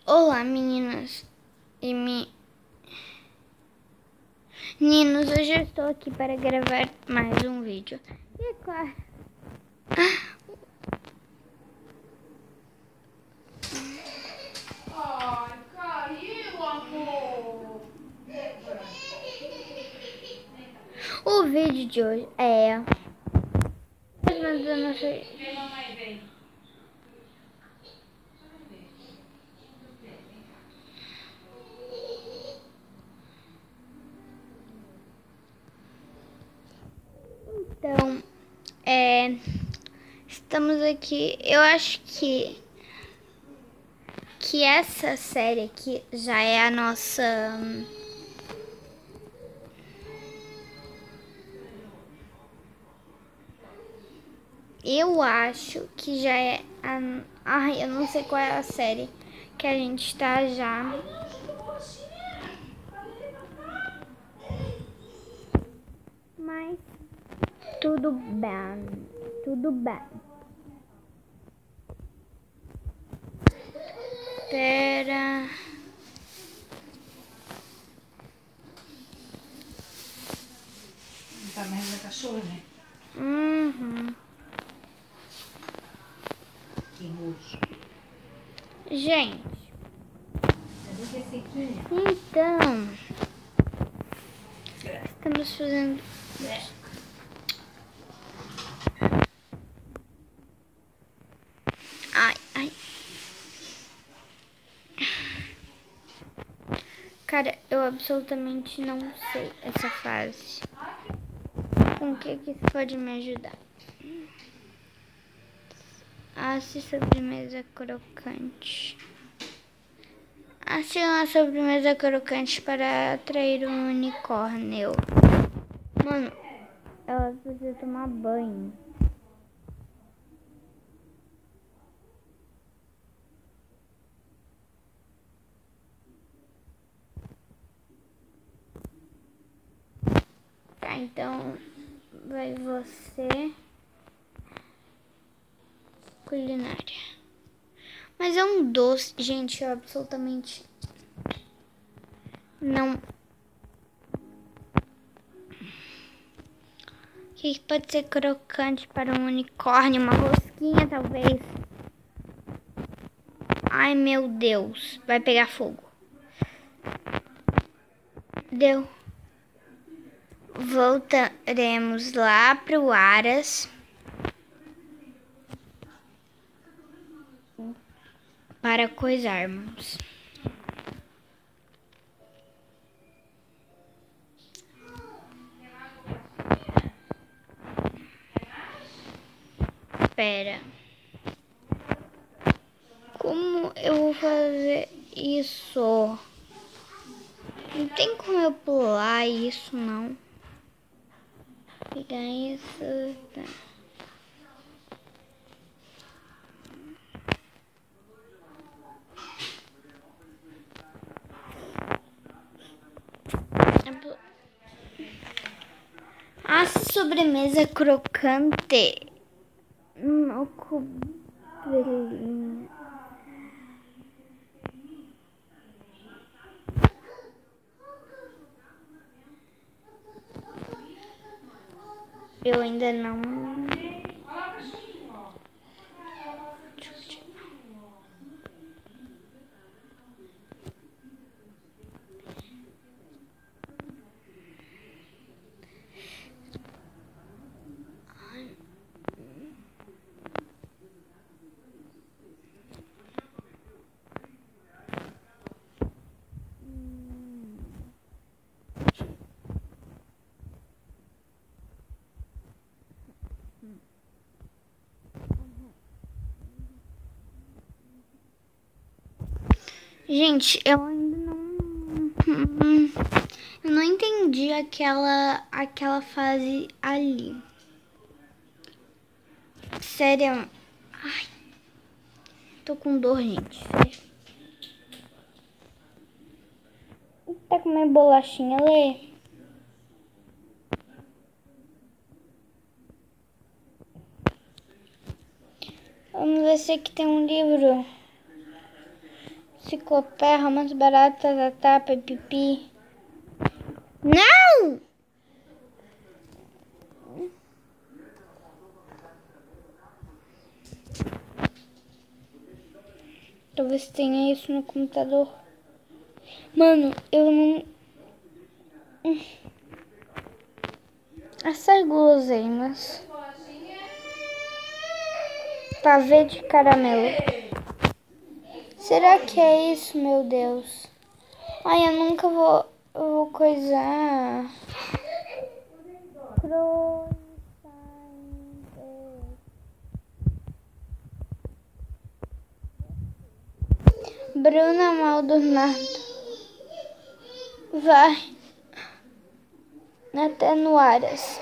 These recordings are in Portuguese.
Olá, meninas e meninos. Hoje eu estou aqui para gravar mais um vídeo. E é claro... Ai, caiu, amor. O vídeo de hoje é... Mas eu não sei... Vem, mamãe, vem. Então, estamos aqui... Eu acho que essa série aqui já é a nossa... Eu acho que já é a... Ai, eu não sei qual é a série que a gente está já... Mas tudo bem, tudo bem. Espera. Não tá mais da cachorra, né? Uhum. Que nojo. Gente, Cadê que é sequinha? então estamos fazendo... Ai, ai. Cara, eu absolutamente não sei essa fase. Com o que isso pode me ajudar? Asse sobremesa crocante. Asse uma sobremesa crocante para atrair um unicórnio. Mano, ela precisa tomar banho. Tá, então vai você... Culinária. Mas é um doce, gente, eu absolutamente não... O que pode ser crocante para um unicórnio? Uma rosquinha, talvez. Ai, meu Deus. Vai pegar fogo. Deu. Voltaremos lá pro Aras para coisarmos. Espera. Como eu vou fazer isso? Não tem como eu pular isso, não. Pegar isso... Tá. A sobremesa crocante. O cobrinha. Eu ainda não... Olha o cachorrinho, ó. Gente, eu ainda não... Eu não entendi aquela fase ali. Sério. Ai, tô com dor, gente. Sério. Tá comendo bolachinha, Lê? Vamos ver se aqui tem um livro Ciclopé, romance barato, tatatá, pipipi. Não! Talvez tenha isso no computador. Mano, eu não... Essas guloseimas. Pavê de caramelo. Será que é isso, meu Deus? Ai, eu nunca vou coisar. Bruna Maldonado. Vai. Até no Aras.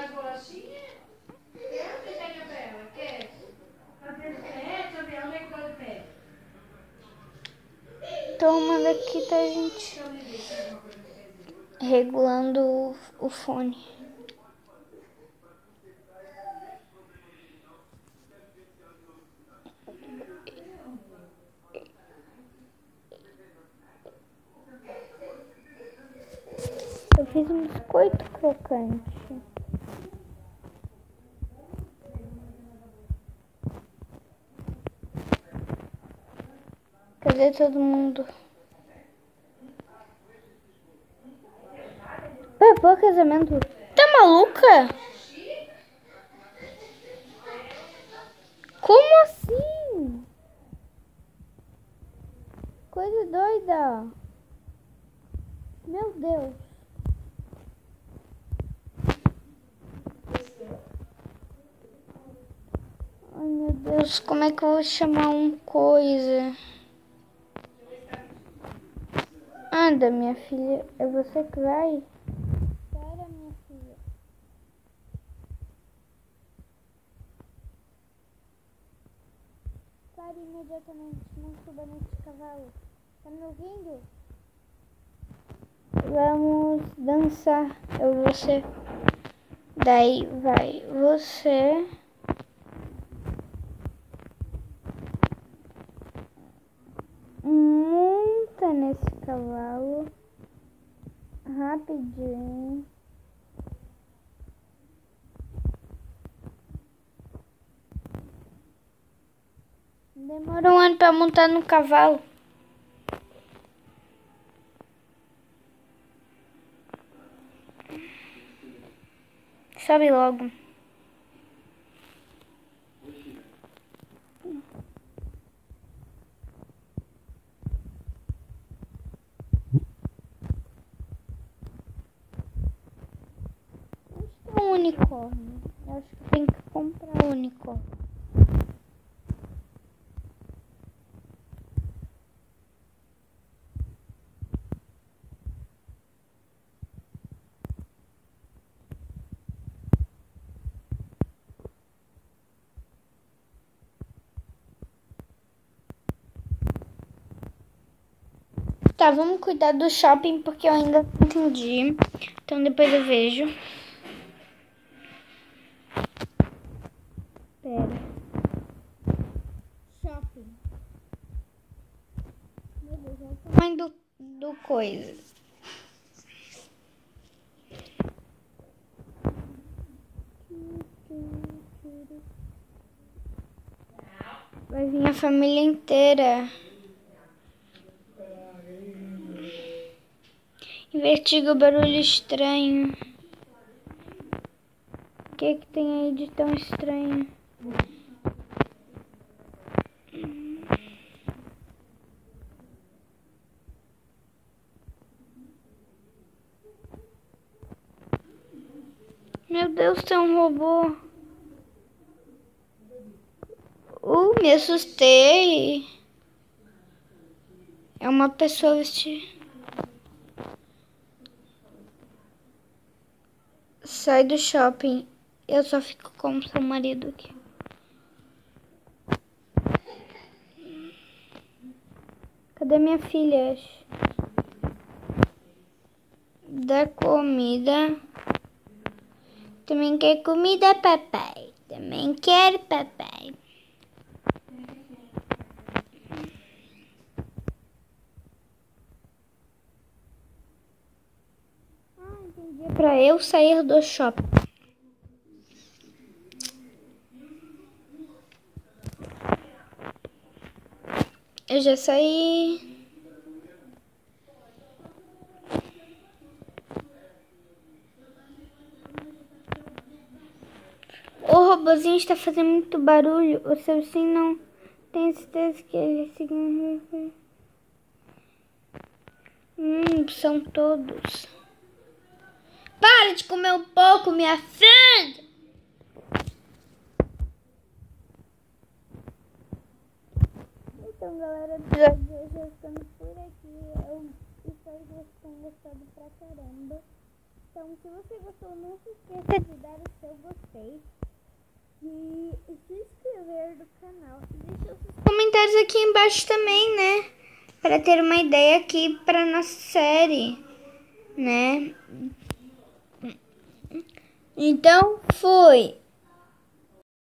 Toma daqui, tá, gente? Regulando o fone. Eu fiz um biscoito crocante. Cadê todo mundo? Pô, casamento. Tá maluca? Como assim? Coisa doida. Meu Deus. Ai, meu Deus. Como é que eu vou chamar coisa? Anda, minha filha. É você que vai? Espera, minha filha. Pare imediatamente. Não suba nesse cavalo. Tá me ouvindo? Vamos dançar. Eu e você. Daí vai você. Monta nesse cavalo. Rapidinho. Demora um ano pra montar no cavalo. Sobe logo. Onde está um unicórnio? Eu acho que tem que comprar um unicórnio. Tá, vamos cuidar do shopping porque eu ainda não entendi. Então depois eu vejo. Pera. Shopping. Meu Deus, olha o tamanho do coisa. Vai vir a família inteira. Investiga o barulho estranho. O que tem aí de tão estranho? Meu Deus, tem um robô. Me assustei. É uma pessoa vestida. Sai do shopping. Eu só fico com seu marido aqui. Cadê minha filha? Dá comida. Também quer comida, papai. Também quero, papai. para eu sair do shopping. Eu já saí. O robozinho está fazendo muito barulho. O seu sim não tem certeza que ele significa. São todos. Para de comer um pouco, minha filha! Então, galera, o episódio de hoje vai ficando por aqui. Eu espero que vocês tenham gostado pra caramba. Então, se você gostou, não se esqueça de dar o seu gostei e se inscrever no canal. Deixa os seus comentários aqui embaixo também, né? Para ter uma ideia aqui para nossa série, né? Então, fui!